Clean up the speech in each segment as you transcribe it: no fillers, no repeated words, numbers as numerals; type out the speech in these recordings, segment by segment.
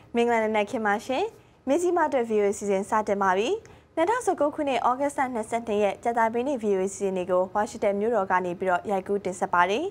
မင်္ဂလာနေ့ခင်ပါရှင်မြစီမအတွက် VOA စီစဉ်စတင်ပါပြီ2019ခုနှစ်ဩဂတ်စ်လ22ရက်ကြာသပတေးနေ့ VOA စီစဉ်တွေကိုဝါရှင်တန်မြို့တော်ကနေပြီးတော့ရိုက်ကူးတင်ဆက်ပါတယ်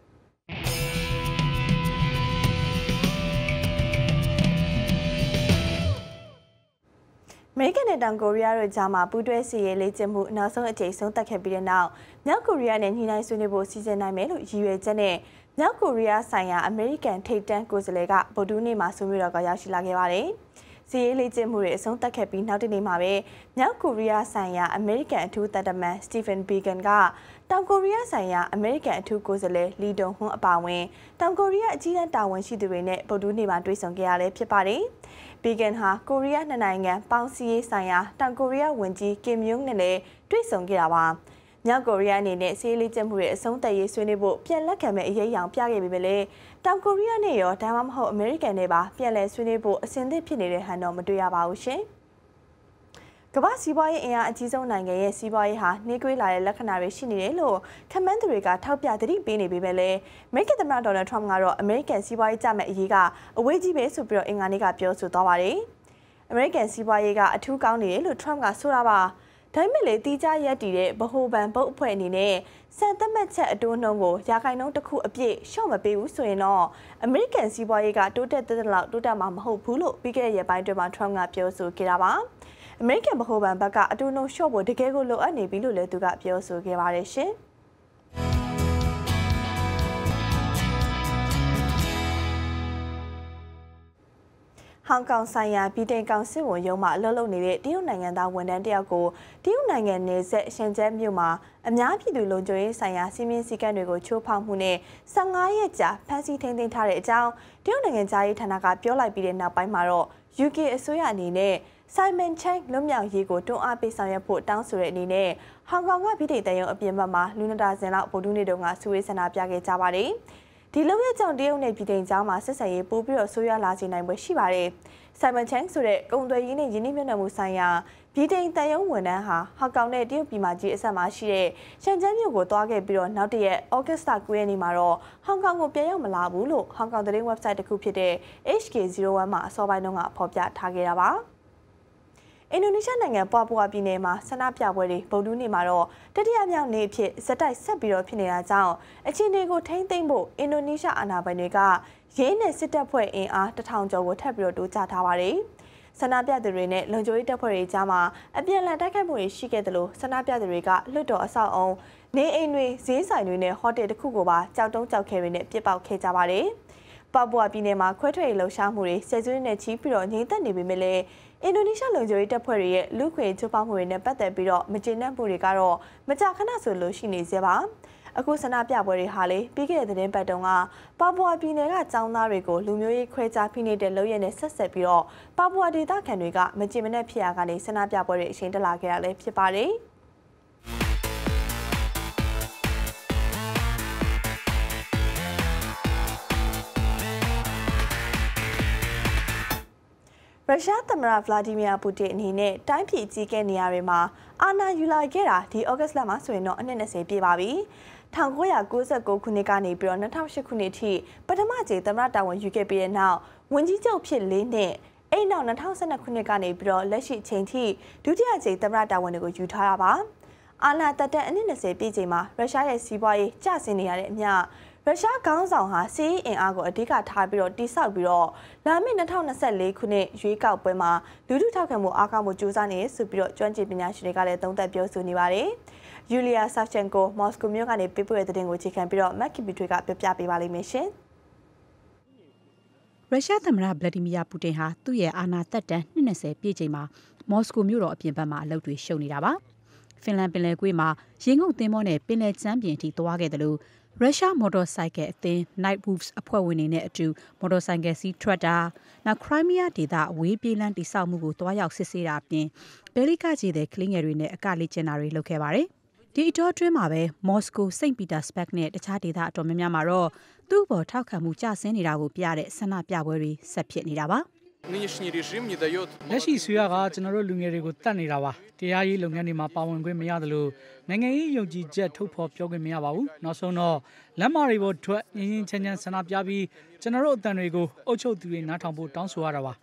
အမေရိကန်နဲ့တောင်ကိုရီးယားတို့ကြားမှာပူးတွဲစစ်ရေးလေ့ကျင့်မှုနောက်ဆုံးအကြိမ်ဆုံးသက်ခဲ့ပြီးတဲ့နောက်မြောက်ကိုရီးယားနဲ့ညှိနှိုင်းဆွေးနွေးဖို့စီစဉ်နိုင်မယ်လို့ရည်ရွယ်ချက်နဲ့မြောက်ကိုရီးယားဆိုင်ရာအမေရိကန်ထိပ်တန်းကိုယ်စားလှယ်ကဗုဒ္ဓဟူးနေ့မှာဆွေးနွေးတော့ရောက်ရှိလာခဲ့ပါတယ်။စစ်ရေးလေ့ကျင့်မှုတွေအဆုံးသတ်ခဲ့ပြီးနောက်တနေ့မှာပဲမြောက်ကိုရီးယားဆိုင်ရာအမေရိကန်အထူးသံတမန်စတီဖန်ဘီဂန်ကတောင်ကိုရီးယားဆိုင်ရာအမေရိကန်အထူးကိုယ်စားလှယ်လီဒွန်ဟွန်းအပါအဝင်တောင်ကိုရီးယားအကြီးအကဲတာဝန်ရှိသူတွေနဲ့ဗုဒ္ဓဟူးနေ့မှာတွေ့ဆုံခဲ့ရလဲဖြစ်ပါတယ်။ဘီဂန်ဟာကိုရီးယားနှစ်နိုင်ငံပေါင်းစည်းရေးဆိုင်ရာတောင်ကိုရီးယားဝန်ကြီးကင်မြုံနဲ့လည်းတွေ့ဆုံခဲ့တာပါ။မြောက်ကိုရီးယားအနေနဲ့စစ်ရေးလေ့ကျင့်မှုတွေအဆုံးသတ်ရေးဆွေးနွေးဖို့ပြန်လက်ခံမဲ့အရေးအယောင်ပြခဲ့ပေမဲ့လည်းတောင်ကိုရီးယားနဲ့ရောဒါမှမဟုတ်အမေရိကန်နဲ့ပါပြန်လည်ဆွေးနွေးဖို့အဆင်သင့်ဖြစ်နေတဲ့ဟန်တော့မတွေ့ရပါဘူးရှင်။ကမ္ဘာစီးပွားရေးအင်အားအကြီးဆုံးနိုင်ငံရဲ့စီးပွားရေးဟာနှေးကွေးလာတဲ့လက္ခဏာတွေရှိနေတယ်လို့ခန့်မှန်းသူတွေကထောက်ပြသတိပေးနေပေမဲ့လည်းအမေရိကန်သမ္မတဒေါ်နယ်ထရမ့်ကတော့အမေရိကန်စီးပွားရေးကျမဲ့အရေးကအဝေးကြီးပဲဆိုပြီးတော့အင်္ဂါနေ့ကပြောဆိုသွားပါတယ်။အမေရိကန်စီးပွားရေးကအထူးကောင်းနေတယ်လို့ထရမ့်ကဆိုတာပါ။ဒါပေမဲ့လေတီးကြရက်တည်တဲ့ဗဟိုဘဏ်ဘုတ်အဖွဲ့အနေနဲ့စံသတ်မှတ်ချက်အတိုးနှုန်းကိုရာခိုင်နှုန်းတစ်ခုအပြည့်လျှော့မပေးဘူးဆိုရင်တော့အမေရိကန်စီးပွားရေးကတိုးတက်တဲ့လောက်တိုးတက်မှာမဟုတ်ဘူးလို့ပြီးခဲ့တဲ့ရက်ပိုင်းတွင်မှာထရမ့်ကပြောဆိုခဲ့တာပါအမေရိကန်ဗဟိုဘဏ်ဘက်ကအတိုးနှုန်းလျှော့ဖို့တကယ်ကိုလိုအပ်နေပြီလို့လည်းသူကပြောဆိုခဲ့ပါတယ်ရှင်ဟောင်ကောင်ဆိုင်ရာဗြိတိန်ကောင်စစ်ဝန်ရုံးမှအလုပ်လုပ်နေတဲ့တရုတ်နိုင်ငံသားဝန်ထမ်းတယောက်ကိုတရုတ်နိုင်ငံနယ်စပ်ရှန်ကျန်းမြို့မှာအများပြည်သူလုံခြုံရေးဆိုင်ရာစီမင်းစည်းကမ်းတွေကိုချိုးဖောက်မှုနဲ့15ရက်ကြာဖမ်းဆီးထိန်းသိမ်းထားတဲ့အကြောင်းတရုတ်နိုင်ငံသားရေးဌာနကပြောလိုက်ပြီးတဲ့နောက်ပိုင်းမှာတော့ UK အစိုးရအနေနဲ့ Simon Chang လွတ်မြောက်ရေးကိုတွန်းအားပေးဆောင်ရွက်ဖို့တောင်းဆိုတဲ့အနေနဲ့ဟောင်ကောင်ကဗြိတိန်တပ်ရုံးအပြင်ဘက်မှာလူနတာစင်လောက်ဗုဒ္ဓနေ့တုန်းကစုဝေးဆန္ဒပြခဲ့ကြပါတယ်ဒီလုံရဲ့ကြောင့်တရုတ်နဲ့ပြည်ထိုင်ကြားမှာဆက်ဆံရေးပိုပြီးတော့ဆိုးရွားလာစေနိုင်ပွဲရှိပါတယ်။ Simon Chang ဆိုတဲ့ကုန်သွယ်ရေးနဲ့ယင်းနှိမ့်မြတ်မှုဆိုင်ရာပြည်ထိုင်တန်ယုံဝန်ထမ်းဟာဟောင်ကောင်နဲ့တရုတ်ပြည်မကြီးအဆက်မှာရှိတဲ့ရှန်ကျန်းမြို့ကိုသွားခဲ့ပြီးတော့နောက်တရက်ဩဂတ်စ်လ9ရက်နေ့မှာတော့ဟောင်ကောင်ကိုပြန်ရောက်မလာဘူးလို့ဟောင်ကောင်သတင်း website တစ်ခုဖြစ်တဲ့ HK01 မှာအစောပိုင်းတုန်းကဖော်ပြထားခဲ့တာပါ။အင်ဒိုနီးရှားနိုင်ငံပွားပွားပြည်နယ်မှာဆန္ဒပြပွဲတွေဗုဒ္ဓနေ့မှာတော့တတိယမြောက်နေ့အဖြစ်ဇက်တိုက်ဆက်ပြီးတော့ဖြစ်နေတာကြောင့်အခြေအနေကိုထိန်းသိမ်းဖို့အင်ဒိုနီးရှားအာဏာပိုင်တွေကရေးနဲ့စစ်တပ်ဖွဲ့အင်အား1000ကျော်ကိုထပ်ပြီးတော့တိုးချထားပါတယ်။ဆန္ဒပြသူတွေနဲ့လုံခြုံရေးတပ်ဖွဲ့တွေကြားမှာအပြန်အလှန်တိုက်ခိုက်မှုတွေရှိခဲ့တယ်လို့ဆန္ဒပြသူတွေကလွတ်တော်အဆောက်အုံနေအိမ်တွေဈေးဆိုင်တွေနဲ့ဟိုတယ်တစ်ခုကိုပါကြောက်တုံးကြောက်ခဲတွေနဲ့ပြစ်ပေါက်ခဲ့ကြပါတယ်။ပါပူအာပြည်နယ်မှာခွဲထွက်ရေးလှုပ်ရှားမှုတွေဆယ်စုနှစ်နဲ့ချီပြီးတော့ငြိမ်သက်နေပေမဲ့လည်းအင်ဒိုနီးရှားလုံခြုံရေးတပ်ဖွဲ့တွေရဲ့လူခွေချိုးဖောက်မှုတွေနဲ့ပတ်သက်ပြီးတော့မကျေနပ်မှုတွေကတော့မကြာခဏဆိုလို့ရှိနေသေးပါအခုဆန္ဒပြပွဲတွေဟာလေပြီးခဲ့တဲ့သတင်းပတ်တုန်းကပါပူအာပြည်နယ်ကចောင်းသားတွေကိုလူမျိုးရေးခွဲခြားဖိနှိပ်တဲ့လုပ်ရနဲ့ဆက်ဆက်ပြီးတော့ပါပူအာဒေသခံတွေကမကျေမနပ်ဖြစ်ရာကနေဆန္ဒပြပွဲတွေအရှိန်တက်လာခဲ့တာလည်းဖြစ်ပါတယ်ရုရှားသမ္မတဗလာဒီမီယာပူတင်အနေနဲ့တိုင်းပြည်ကြီးကဲနေရာတွေမှာအာဏာယူလာခဲ့တာဒီဩဂတ်စ်လမှာဆိုရင်တော့အနှစ်20ပြည့်ပါပြီ1999ခုနှစ်ကနေပြီးတော့2008ခုနှစ်အထိပထမကြိမ်သမ္မတတာဝန်ယူခဲ့ပြီးတဲ့နောက်ဝန်ကြီးချုပ်ဖြစ်4နှစ်အဲ့နောက်2012ခုနှစ်ကနေပြီးတော့လက်ရှိချိန်ထိဒုတိယကြိမ်သမ္မတတာဝန်တွေကိုယူထားတာပါအာဏာတက်တဲ့အနှစ်20ပြည့်ချိန်မှာရုရှားရဲ့စီးပွားရေးကျဆင်းနေရတဲ့အမျှရုရှားခေါင်းဆောင်ဟာစီးအင်အားကိုအဓိကထားပြီးတော့တိစောက်ပြီးတော့လာမယ့်2024ခုနှစ်ရွေးကောက်ပွဲမှာလူထုထောက်ခံမှုအားကောင်းမှုကြိုးစားနေဆိုပြီးတော့ကျွမ်းကျင်ပညာရှင်တွေကလည်းသုံးသပ်ပြောဆိုနေပါတယ်။ယူလီယာဆာချန်ကိုမော်စကိုမြို့ကနေပေးပို့တဲ့သတင်းကိုချိန်ခံပြီးတော့မက်ကီပီထွေကပြပြပေးပါလိမ့်မယ်ရှင်။ရုရှားသမ္မတဗလာဒီမီယာပူတင်ဟာသူ့ရဲ့အာဏာသက်တမ်း20ပြည့်ချိန်မှာမော်စကိုမြို့တော်အပြင်ဘက်မှာအလုပ်တွေရှုပ်နေတာပါ။ဖင်လန်ပင်လယ်ကွေ့မှာရေငုပ်သင်္ဘောနဲ့ပင်လယ်ကျမ်းပြင်အထိသွားခဲ့တယ်လို့ရုရှားမော်တော်ဆိုင်ကယ်အသင်း Night Wolves အဖွဲ့ဝင်တွေနဲ့အတူမော်တော်ဆိုင်ကယ်စီးထွက်တာနောက်ခရိုင်းမီးယားဒေသအဝေးပြေးလမ်းတိစောက်မှုကိုတွားရောက်စစ်ဆေးတာအပြင်ဘယ်လီကကြီးတဲ့ကလင်းငယ်တွေနဲ့အကလေ့ကျင့်တာတွေလုပ်ခဲ့ပါတယ်။ဒီအတောအတွင်းမှာပဲမော်စကိုစိန့်ပီတာစဘတ်နဲ့တခြားဒေသအတော်များများမှာတော့သူ့ဘော်ထောက်ခံမှုကျဆင်းနေတာကိုပြတဲ့ဆန္ဒပြပွဲတွေဆက်ဖြစ်နေတာပါလက်ရှိဆွေရကကျွန်တော်တို့လူငယ်တွေကိုတတ်နေတာပါတရားရေးလုပ်ငန်းတွေမှာပါဝင်ခွင့်မရတယ်လို့နိုင်ငံရေးယုံကြည်ချက်ထုတ်ဖော်ပြောခွင့်မရပါဘူးနောက်ဆုံးတော့လမ်းမတွေပေါ်ထွက်ငင်းငင်းချမ်းချမ်းဆန္ဒပြပြီးကျွန်တော်တို့အတန်တွေကိုအုပ်ချုပ်သူတွေနားထောင်ဖို့တောင်းဆိုရတာပါ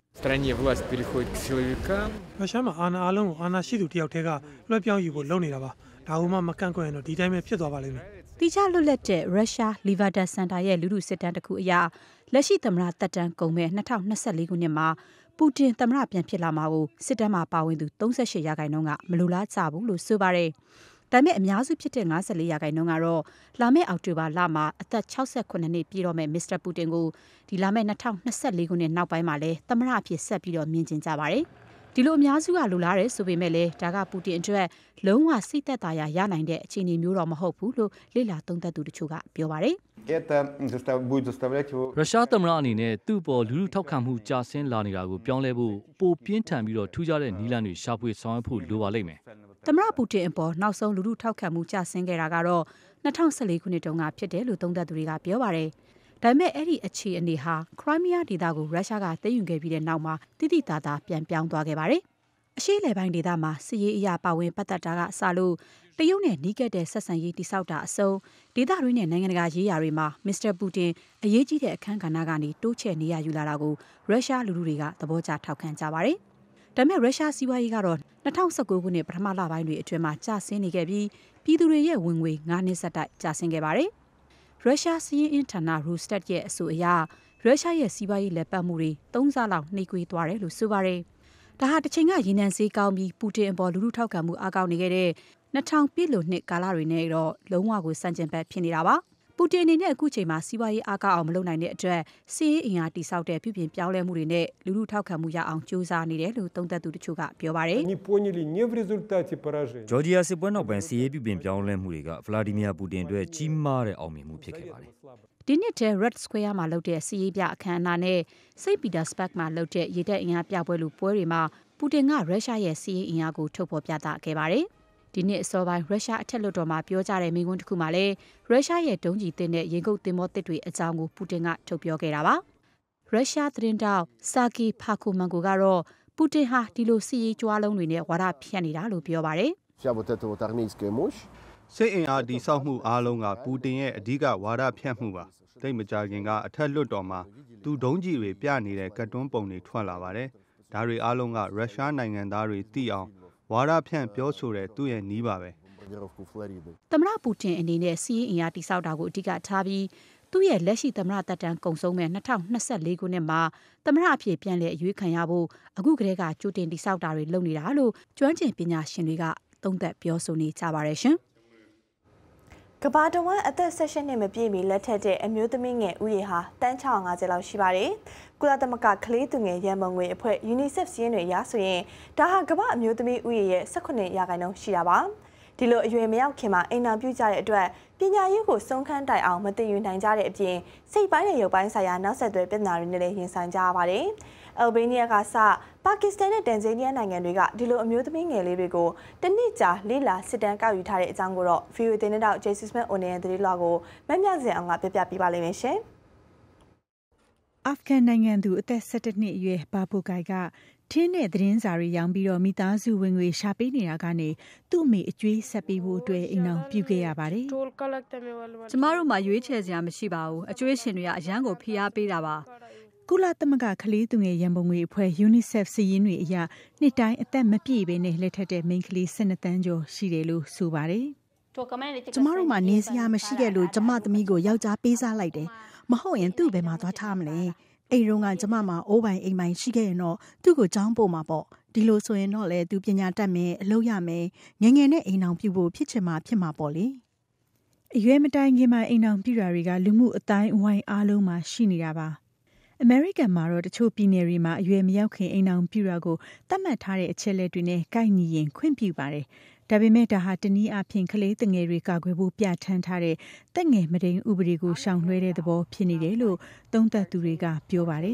Стране власть переходит к силовикам. ရုရှားမှာအာဏာအလုံးကိုအာဏာရှိသူတယောက်တည်းကလွှဲပြောင်းယူဖို့လုပ်နေတာပါဒါမှမကန့်ကွက်ရင်တော့ဒီတိုင်းပဲဖြစ်သွားပါလိမ့်မယ်တိကျလွတ်လပ်တဲ့ရုရှားလီဗာဒါစင်တာရဲ့လူထုစစ်တမ်းတစ်ခုအရလက်ရှိသမ္မတတက်တန်းကုန်မဲ့2024ခုနှစ်မှာပူတင်သမ္မတပြန်ဖြစ်လာမှာကိုစစ်တမ်းမှာပါဝင်သူ38%ကမလိုလားကြဘူးလို့ဆိုပါတယ်။ဒါပေမဲ့အများစုဖြစ်တဲ့54%ကတော့လာမယ့်အောက်တိုဘာလမှာအသက်68နှစ်ပြည့်တော့မဲ့မစ္စတာပူတင်ကိုဒီလာမယ့်2024ခုနှစ်နောက်ပိုင်းမှာလည်းသမ္မတအဖြစ်ဆက်ပြီးတော့မြင်ကျင်ကြပါတယ်။ဒီလိုအများစုကလိုလားတယ်ဆိုပေမဲ့လည်းဒါကပူတင်အတွက်လုံးဝစိတ်သက်သာရာရနိုင်တဲ့အခြေအနေမျိုးတော့မဟုတ်ဘူးလို့လေ့လာသုံးသပ်သူတချို့ကပြောပါတယ်။ရုရှားသမ္မတအနေနဲ့သူ့ပေါ်လူလူထောက်ခံမှုကြာဆင်းလာနေတာကိုပြောင်းလဲဖို့ပိုပြင်းထန်ပြီးတော့ထူးခြားတဲ့နည်းလမ်းတွေရှာဖွေဆောင်ရွက်ဖို့လိုပါလိမ့်မယ်။သမ္မတပူတင်အပေါ်နောက်ဆုံးလူလူထောက်ခံမှုကြာဆင်းခဲ့တာကတော့2014ခုနှစ်တုန်းကဖြစ်တယ်လို့သုံးသပ်သူတွေကပြောပါတယ်။ဒါပေမဲ့အဲ့ဒီအခြေအနေဟာခရိုင်းမီးယားဒေသကိုရုရှားကသိမ်းယူခဲ့ပြီးတဲ့နောက်မှာတိတိတသာပြန်ပြောင်းသွားခဲ့ပါတယ်။အရှေ့အလယ်ပိုင်းဒေသမှာစစ်ရေးအရာပါဝင်ပတ်သက်တာကအစလို့တရုတ်နဲ့နီးကပ်တဲ့ဆက်ဆံရေးတိစောက်တာအစုံဒေသတွင်းနဲ့နိုင်ငံတကာရေးရာတွေမှာမစ္စတာပူတင်အရေးကြီးတဲ့အခန်းကဏ္ဍကနေတိုးချဲ့နေရယူလာတာကိုရုရှားလူထုတွေကသဘောကျထောက်ခံကြပါတယ်။ဒါပေမဲ့ရုရှားစီးပွားရေးကတော့2019ခုနှစ်ပထမလပိုင်းတွေအတွင်းမှာကျဆင်းနေခဲ့ပြီးပြည်သူတွေရဲ့ဝင်ငွေ9နှစ်ဆက်တိုက်ကျဆင်းခဲ့ပါတယ်။ရုရှားစီးရင်အင်တာနာရူစတက်ရဲ့အဆိုအရရုရှားရဲ့စီးပွားရေးလက်ပတ်မှုတွေ3ဆလောက်နှိပ်ကွေးသွားတယ်လို့ဆိုပါတယ်။ဒါဟာတစ်ချိန်ကရေနံဈေးကောင်းပြီးပူတင်အပေါ်လူထုထောက်ခံမှုအားကောင်းနေခဲ့တဲ့2000ပြည့်လို့နှစ်ကာလတွေနဲ့တော့လုံးဝကိုစန့်ကျင်ဘက်ဖြစ်နေတာပါ။ပူတင်အနေနဲ့အခုချိန်မှာစီးပွားရေးအားကောင်းအောင်မလုပ်နိုင်တဲ့အတွက်စီးရေးအင်အားတိစောက်တဲ့ပြုပြင်ပြောင်းလဲမှုတွေနဲ့လူထုထောက်ခံမှုရအောင်ကြိုးစားနေတယ်လို့သုံးသပ်သူတချို့ကပြောပါတယ်။ဂျော်ဂျီယာစစ်ပွဲနောက်ပိုင်းစီးရေးပြုပြင်ပြောင်းလဲမှုတွေကဗလာဒီမီယာပူတင်အတွက်ကြီးမားတဲ့အောင်မြင်မှုဖြစ်ခဲ့ပါတယ်။ဒီနှစ်ထဲ Red Square မှာလုပ်တဲ့စီးရေးပြအခမ်းအနားနဲ့စိတ်ပီတာစဘတ်မှာလုပ်တဲ့ရေတပ်အင်အားပြပွဲလိုပွဲတွေမှာပူတင်ကရုရှားရဲ့စီးရေးအင်အားကိုထုတ်ဖော်ပြသခဲ့ပါတယ်။ဒီနှစ်အစောပိုင်းရုရှားအထက်လွှတ်တော်မှာပြောကြားတဲ့မိန့်ခွန်းတစ်ခုမှာလည်းရုရှားရဲ့ဒုံးကျည်တင်တဲ့ရေငုပ်သင်္ဘောတစ်တွေအကြောင်းကိုပူတင်ကထုတ်ပြောခဲ့တာပါ။ရုရှားသတင်းတောက်ဆာကီဖာကိုမန်ကိုကတော့ပူတင်ဟာဒီလိုစီးရေးကြွားလုံးတွေနဲ့ဝါဒဖြန့်နေတာလို့ပြောပါတယ်။စိတ်အင်အားတည်ဆောက်မှုအားလုံးကပူတင်ရဲ့အဓိကဝါဒဖြန့်မှုပါ။တိတ်မကြခင်ကအထက်လွှတ်တော်မှာသူဒုံးကျည်တွေပြနေတဲ့ကတ်တွန်းပုံတွေထွက်လာပါတယ်။ဒါတွေအားလုံးကရုရှားနိုင်ငံသားတွေသိအောင်ဝါဒဖြန့်ပြောဆိုတဲ့သူ့ရဲ့နည်းပါပဲ။သမ္မတပူတင်အနေနဲ့စီးရင်အင်အားတိစောက်တာကိုအဓိကထားပြီးသူ့ရဲ့လက်ရှိသမ္မတတပ်တန်းကုံဆုံးမဲ့2024ခုနှစ်မှာသမ္မတအဖြစ်ပြန်လည်အရွေးခံရဖို့အခုကတည်းကကြိုတင်တိစောက်တာတွေလုပ်နေတာလို့ကျွမ်းကျင်ပညာရှင်တွေကသုံးသပ်ပြောဆိုနေကြပါတယ်ရှင်။ကမ္ဘာတဝန်းအသက်16နှစ်မပြည့်မီလက်ထက်တဲ့အမျိုးသမီးငယ်ဥယေဟာတန်း650လောက်ရှိပါတယ်။ကုလသမဂ္ဂကလေးသူငယ်ရန်ပုံငွေအဖွဲ့ UNICEF စီးရင်တွေရဆိုရင်ဒါဟာကမ္ဘာအမျိုးသမီးဥယေရဲ့18%ရှိတာပါ။ဒီလိုအရွယ်မရောက်ခင်မှာအိမ်အောင်ပြုကြတဲ့အတွက်ပညာရေးကိုစုံခန်းတိုင်အောင်မသိယူနိုင်ကြတဲ့အပြင်စိတ်ပိုင်းနဲ့ရုပ်ပိုင်းဆိုင်ရာနောက်ဆက်တွဲပြဿနာတွေနဲ့လည်းရင်ဆိုင်ကြရပါတယ်။အယ်ဘေးနီးယားကစပါကစ္စတန်နဲ့တန်ဇေးနီးယားနိုင်ငံတွေကဒီလိုအမျိုးသမီးငယ်လေးတွေကိုတနစ်ကြာလေးလာစစ်တမ်းကောက်ယူထားတဲ့အကြောင်းကိုတော့ VOA သတင်းတောက် Jason Smith အိုနီယန်သတင်းလွှာကိုမမြစင်အောင်ကပြပြပေးပါလိမ့်မယ်ရှင်။အာဖဂန်နိုင်ငံသူအသက်17နှစ်အရွယ်ဘာဘိုဂိုင်ကထင်းတဲ့သတင်းစာတွေရောင်းပြီးတော့မိသားစုဝင်ငွေရှာပေးနေတာကနေသူ့အမေအကျွေးဆက်ပေးဖို့အတွက်အိမ်အောင်ပြုခဲ့ရပါတယ်။ကျမတို့မှရွေးချယ်စရာမရှိပါဘူး။အကျွေးရှင်တွေကအရန်ကိုဖိအားပေးတာပါ။ကုလသမဂ္ဂကလေးသူငယ်ရန်ပုံငွေအဖွဲ့ UNICEF စီးရင်တွေအရနှစ်တိုင်းအသက်မပြည့်ဘဲနဲ့လက်ထက်တဲ့မိန်းကလေး12တန်းကျော်ရှိတယ်လို့ဆိုပါတယ်။ကျမတို့မှနေစရာမရှိခဲ့လို့ကျမသမီးကိုယောက်ျားပေးစားလိုက်တယ်။မဟုတ်ရင်သူ့ဘယ်မှာသွားထားမလဲ။အိမ်ရုံကကျမမှာအိုးပိုင်အိမ်ပိုင်ရှိခဲ့ရင်တော့သူ့ကိုကြောင်းပို့မှာပေါ့ဒီလိုဆိုရင်တော့လေသူပညာတတ်မယ်အလုပ်ရမယ်ငငယ်နဲ့အိမ်အောင်ပြုဖို့ဖြစ်ချင်မှာဖြစ်မှာပေါ့လေအရွယ်မတိုင်ခင်မှာအိမ်အောင်ပြုတာတွေကလူမှုအတိုင်းအဝိုင်းအားလုံးမှာရှိနေတာပါအမေရိကန်မှာတော့တချို့ပြည်နယ်တွေမှာအရွယ်မရောက်ခင်အိမ်အောင်ပြုတာကိုသတ်မှတ်ထားတဲ့အချက်လက်တွေနဲ့ကိုက်ညီရင်ခွင့်ပြုပါတယ်ဒါပေမဲ့ဒါဟာတနည်းအားဖြင့်ကလေးငယ်တွေကာကွယ်ဖို့ပြဋ္ဌာန်းထားတဲ့တက်ငယ်မတိန်ဥပဒေကိုရှောင်လွှဲတဲ့သဘောဖြစ်နေတယ်လို့သုံးသပ်သူတွေကပြောပါတယ်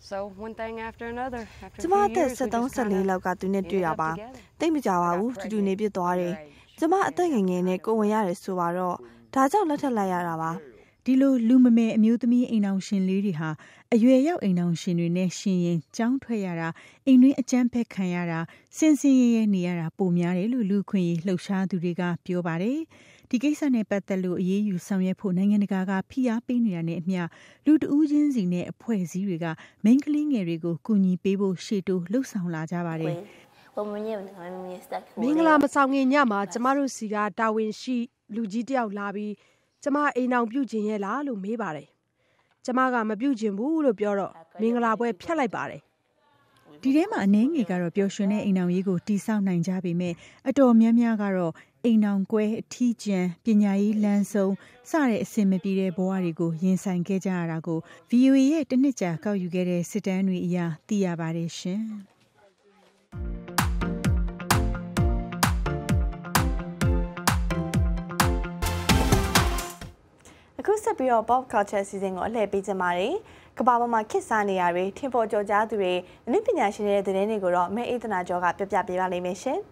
ကျမအသက်73-14လောက်ကသူနဲ့တွေ့တာပါတိတ်မကြပါဘူးတူတူနေပြစ်သွားတယ်ကျမအသက်ငယ်ငယ်နဲ့ကိုဝင်ရတယ်ဆိုတော့ဒါကြောင့်လက်ထပ်လိုက်ရတာပါဒီလိုလူမမဲအမျိုးသမီးအိမ်အောင်ရှင်လေးတွေဟာအရွယ်ရောက်အိမ်အောင်ရှင်တွေနဲ့ရှင်ရင်ကြောင်းထွက်ရတာအိမ်တွင်းအကြမ်းဖက်ခံရတာစင်စင်ရဲရဲနေရတာပိုများတယ်လို့လူခွင့်ရေးလှုပ်ရှားသူတွေကပြောပါတယ်ဒီကိစ္စနဲ့ပတ်သက်လို့အရေးယူဆောင်ရွက်ဖို့နိုင်ငံတကာကဖိအားပေးနေတာနဲ့အမျှလူတဦးချင်းစီနဲ့အဖွဲ့အစည်းတွေကမိန်းကလေးငယ်တွေကိုကူညီပေးဖို့ရှေ့တိုးလှုပ်ဆောင်လာကြပါတယ်မင်္ဂလာမဆောင်ခင်ညမှာကျမတို့စီကတာဝန်ရှိလူကြီးတယောက်လာပြီးကျမအိမ်အောင်ပြုတ်ခြင်းရဲ့လားလို့မေးပါတယ်ကျမကမပြုတ်ခြင်းဘူးလို့ပြောတော့မင်္ဂလာပွဲဖျက်လိုက်ပါတယ်ဒီထဲမှာအနည်းငယ်ကတော့ပျော်ရွှင်တဲ့အိမ်အောင်ရေးကိုတိဆောက်နိုင်ကြပေမဲ့အတော်များများကတော့အိမ်အောင်ကွဲအထီးကျန်ပညာရေးလမ်းဆုံးစတဲ့အဆင်မပြေတဲ့ဘဝတွေကိုရင်ဆိုင်ခဲ့ကြရတာကို VOA ရဲ့တစ်နှစ်ကြာကောက်ယူခဲ့တဲ့စစ်တမ်းတွေအရသိရပါတယ်ရှင်အခုဆက်ပြီးတော့ Pop Culture Season ကိုအလှည့်ပေးကြပါမယ်။ကမ္ဘာပေါ်မှာခေတ်စားနေရတွေထင်ပေါ်ကျော်ကြားသူတွေအနုပညာရှင်တွေရဲ့သတင်းတွေကိုတော့မဲအေးသနာကျော်ကပြပြပေးပါလိမ့်မယ်ရှင်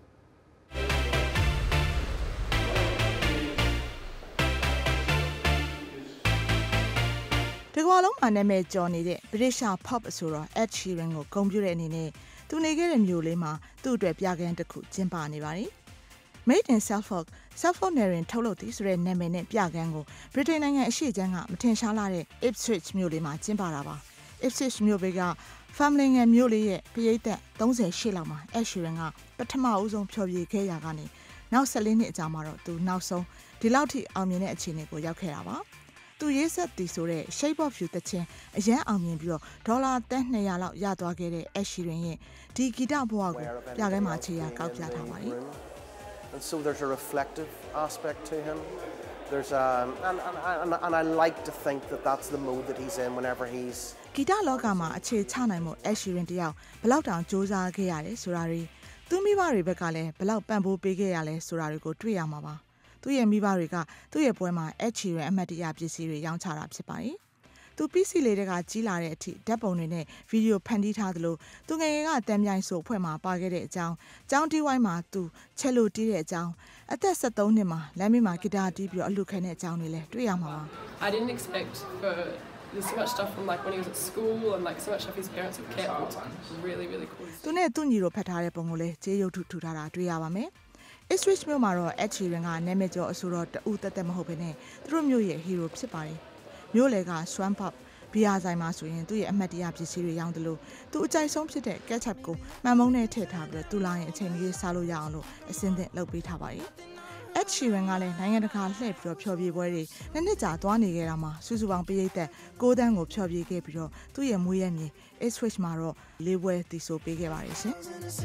။ဒီကမ္ဘာလုံးမှာနာမည်ကျော်နေတဲ့ British Pop အဆိုတော် Ed Sheeran ကိုဂုဏ်ပြုတဲ့အနေနဲ့သူနေခဲ့တဲ့မြို့လေးမှာသူ့အတွက်ပြခန်းတစ်ခုကျင်းပနေပါတယ်။ Made in Suffolk နယ်တွင်ထုတ်လုပ်သည်ဆိုတဲ့နာမည်နဲ့ပြခန်းကိုဗြိတိန်နိုင်ငံအရှေ့ခြမ်းကမထင်ရှားလာတဲ့ Ipswich မြို့လေးမှာကျင်းပတာပါ။ Ipswich မြို့ဘေးက Farmlingham မြို့လေးရဲ့ပရိသတ်38လောက်မှာ Ed Sheeran ကပထမဦးဆုံးဖျော်ဖြေခဲ့ရာကနေနောက်14နှစ်အကြာမှာတော့သူနောက်ဆုံးဒီလောက်ထိအောင်မြင်တဲ့အခြေအနေကိုရောက်ခဲ့တာပါ။သူရေးဆက်သည်ဆိုတဲ့ Shape of You သချင်းအရန်အောင်မြင်ပြီးတော့ဒေါ်လာသန်း200လောက်ရသွားခဲ့တဲ့ Ed Sheeran ရဲ့ဒီဂီတဘဝကိုပြခန်းမှာခြေရာကောက်ပြထားပါတယ်။ And so there's a reflective aspect to him. There's and I like to think that that's the mode that he's in whenever he's ဂီတလောကမှာအခြေချနိုင်မှု Ed Sheeran တယောက်ဘလောက်တောင်စူးစမ်းခဲ့ရတယ်ဆိုတာတွေသူမိဘတွေဘက်ကလည်းဘလောက်ပံ့ပိုးပေးခဲ့ရလဲဆိုတာတွေကိုတွေ့ရမှာပါသူ့ရဲ့မိဘတွေကသူ့ရဲ့ပွဲမှာ Ed Sheeran အမှတ်တရပစ္စည်းတွေရောင်းချတာဖြစ်ပါတယ်သူ PC လေးတွေကကြီးလာတဲ့အထိဓာတ်ပုံတွေနဲ့ဗီဒီယိုဖန်တီးထားသလိုသူငယ်ငယ်ကတမ်းမြိုင်ဆိုအဖွဲ့မှာပါခဲ့တဲ့အကြောင်းကျောင်းတီးဝိုင်းမှာသူချက်လိုတီးတဲ့အကြောင်းအသက်73နှစ်မှာလမ်းမေးမှာဂီတာတီးပြီးတော့အလှခံတဲ့အကြောင်းတွေလည်းတွေ့ရမှာပါ I didn't expect for there's so much stuff from like when he was at school and like so much stuff his parents have kept really cool သူနဲ့သူ့ညီတို့ဖတ်ထားတဲ့ပုံကိုလည်းကျေးရုပ်ထုထူထားတာတွေ့ရပါမယ်Ipswich မြို့မှာတော့ Ed Sheeran ကနာမည်ကျော်အဆိုတော်တဦးတက်တက်မဟုတ်ဘဲနဲ့သူတို့မြို့ရဲ့ hero ဖြစ်ပါတယ်မြို့လေက Swan Pub ဘီယာဆိုင်မှာဆိုရင်သူ့ရဲ့အမှတ်တရပစ္စည်းတွေရောင်းတယ်လို့သူအကြိုက်ဆုံးဖြစ်တဲ့ ketchup ကိုမှန်မုံနဲ့ထည့်ထားပြီးတော့သူလာရင်အချိန်ကြီးစားလို့ရအောင်လို့အစင်းသင့်လုပ်ပေးထားပါတယ်။ Ed Sheeran ကလည်းနိုင်ငံတကာလှည့်ပြီးတော့ဖျော်ဖြေပွဲတွေနှစ်ကြာသွားနေခဲ့တာမှာစုစုပေါင်းပရိသတ်6တန်းကိုဖျော်ဖြေခဲ့ပြီးတော့သူ့ရဲ့မွေးရမြေ Ipswich မှာတော့၄ပွဲတည်ဆိုပေးခဲ့ပါတယ်ရှင်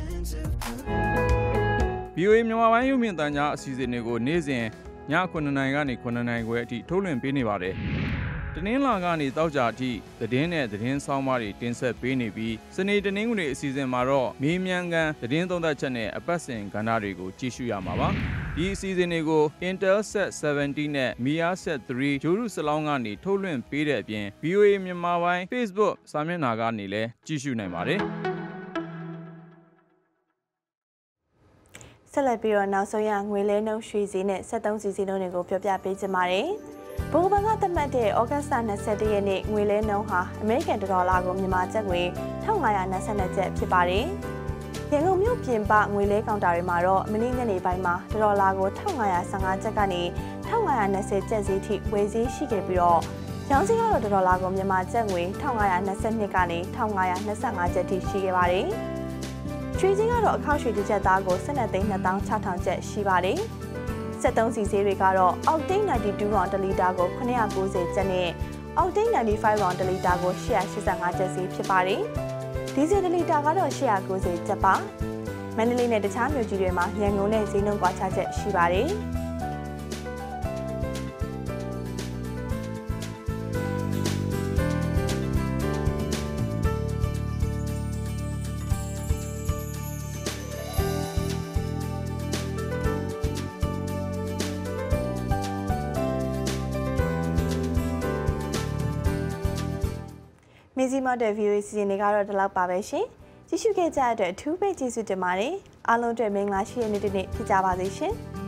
။ VOA မြန်မာပိုင်းရုပ်မြင်သံကြားအစီအစဉ်တွေကိုနေ့စဉ်ည9:00နာရီကနေ9:00နာရီခွဲအထိထုတ်လွှင့်ပေးနေပါတယ်။တနင်္လာကနေတောက်ကြအထိသတင်းနဲ့သတင်းဆောင်မတွေတင်ဆက်ပေးနေပြီးစနေတနင်္ဂနွေအစီအစဉ်မှာတော့မေးမြန်းခန်းသတင်းသုံးသပ်ချက်နဲ့အပတ်စဉ်ကဏ္ဍတွေကိုကြည့်ရှုရမှာပါ။ဒီအစီအစဉ်တွေကို Intelsat 70နဲ့ Measat 3ဂျိုးရုစလောင်းကနေထုတ်လွှင့်ပေးတဲ့အပြင် VOA မြန်မာပိုင်း Facebook စာမျက်နှာကနေလည်းကြည့်ရှုနိုင်ပါတယ်။ဆက်လက်ပြီးတော့နောက်ဆုံးရငွေလဲနှုန်းရွှေဈေးနဲ့73စီစီနှုန်းတွေကိုပြောပြပေးကြပါမယ်။ဘိုးဘန်ကသတ်မှတ်တဲ့ဩဂတ်စ်လ21ရက်နေ့ငွေလဲနှုန်းဟာအမေရိကန်ဒေါ်လာကိုမြန်မာကျပ်ငွေ1522ကျပ်ဖြစ်ပါတယ်။ရန်ကုန်မြို့ပြင်ပငွေလဲကောင်တာတွေမှာတော့မနေ့ညနေပိုင်းမှာဒေါ်လာကို1515ကျပ်ကနေ1520ကျပ်ဈေးထိဝယ်ဈေးရှိခဲ့ပြီးတော့ရောင်းဈေးကတော့ဒေါ်လာကိုမြန်မာကျပ်ငွေ1522ကနေ1525ကျပ်ထိရှိခဲ့ပါတယ်။ရွှေဈေးကတော့အခောက်ရွှေတစ်ကျပ်သားကို12,2600ကျပ်ရှိပါတယ်။73စီဈေးတွေကတော့အောက်တိန်92ရောင်1လီတာကို990ကျပ်နဲ့အောက်တိန်95ရောင်1လီတာကို885ကျပ်ဈေးဖြစ်ပါတယ်။ဒီဇယ်1လီတာကတော့890ကျပ်ပါ။မန္တလေးနဲ့တခြားမြို့ကြီးတွေမှာရန်ကုန်နဲ့ဈေးနှုန်းကွာခြားချက်ရှိပါတယ်။မီဇီမတဲ့ VOA စီစဉ်တွေကတော့ဒီလောက်ပါပဲရှင်။ကြည့်ရှုခဲ့ကြတဲ့အတွက်အထူးပဲကျေးဇူးတင်ပါတယ်။အားလုံးအတွက်မင်္ဂလာရှိတဲ့နေ့တစ်နေ့ဖြစ်ကြပါစေရှင်။